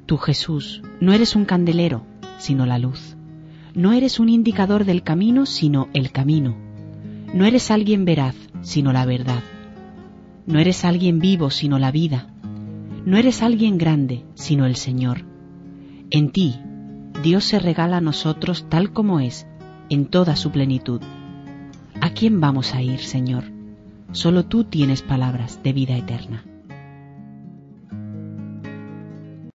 Tú, Jesús, no eres un candelero, sino la luz. No eres un indicador del camino, sino el camino. No eres alguien veraz, sino la verdad. No eres alguien vivo, sino la vida. No eres alguien grande, sino el Señor. En ti, Dios se regala a nosotros tal como es, en toda su plenitud. ¿A quién vamos a ir, Señor? Solo tú tienes palabras de vida eterna.